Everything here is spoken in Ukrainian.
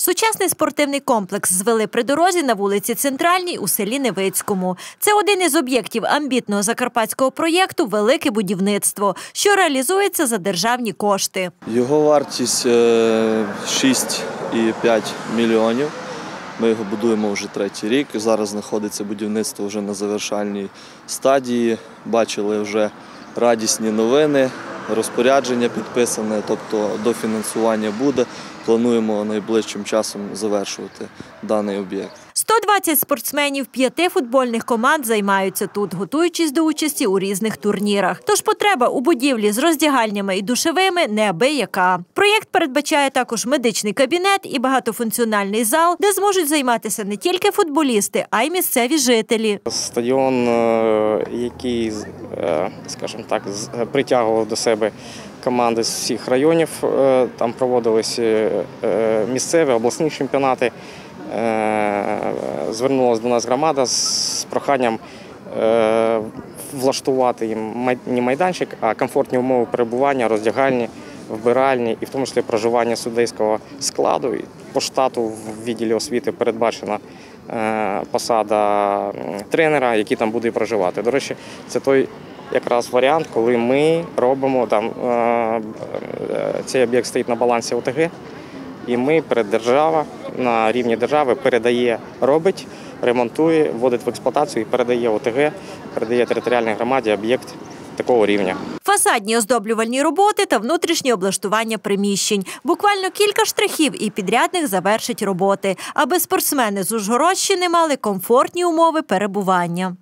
Сучасний спортивний комплекс звели при дорозі на вулиці Центральній у селі Невицькому. Це один із об'єктів амбітного закарпатського проєкту «Велике будівництво», що реалізується за державні кошти. Його вартість 6,5 мільйонів. Ми його будуємо вже третій рік. Зараз знаходиться будівництво вже на завершальній стадії. Бачили вже радісні новини, розпорядження підписане, тобто дофінансування буде. Плануємо найближчим часом завершувати даний об'єкт. 120 спортсменів 5 футбольних команд займаються тут, готуючись до участі у різних турнірах. Тож потреба у будівлі з роздягальнями і душевими неабияка. Проєкт передбачає також медичний кабінет і багатофункціональний зал, де зможуть займатися не тільки футболісти, а й місцеві жителі. Стадіон, який, скажімо так, притягував до себе команди з всіх районів, там проводилися місцеві, обласні чемпіонати. Звернулася до нас громада з проханням влаштувати їм не майданчик, а комфортні умови перебування, роздягальні, вбиральні і в тому числі проживання суддівського складу. По штату в відділі освіти передбачена посада тренера, який там буде проживати. До речі, це той якраз варіант, коли ми робимо, цей об'єкт стоїть на балансі ОТГ, і ми держава на рівні держави передає, робить, ремонтує, вводить в експлуатацію і передає ОТГ, передає територіальній громаді об'єкт такого рівня. Фасадні оздоблювальні роботи та внутрішнє облаштування приміщень. Буквально кілька штрихів і підрядник завершить роботи, аби спортсмени з Ужгородщини мали комфортні умови перебування.